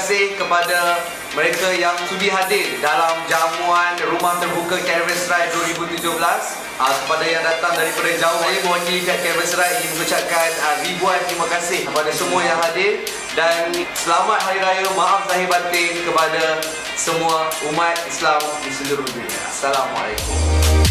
kasih kepada mereka yang sudi hadir dalam jamuan Rumah Terbuka Caravans Ride 2017. Kepada yang datang daripada jauh, saya mewakili pihak Caravans Ride ingin mengucapkan ribuan terima kasih kepada semua yang hadir, dan selamat Hari Raya, maaf zahir batin kepada semua umat Islam di seluruh dunia. Assalamualaikum.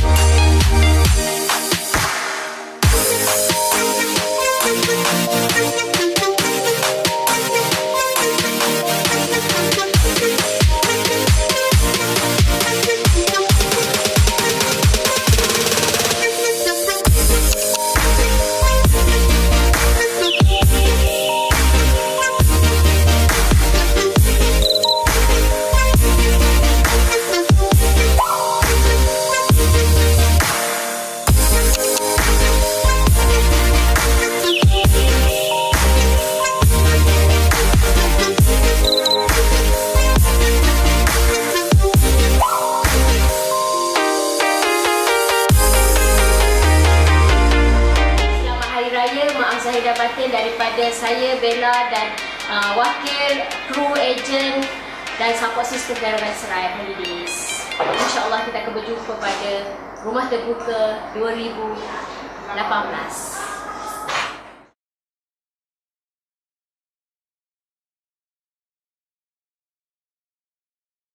Maaf zahir dan batin daripada saya, Bella, dan wakil, kru, ejen dan support system Caravans Ride Holidays. InsyaAllah kita akan berjumpa pada Rumah Terbuka 2018.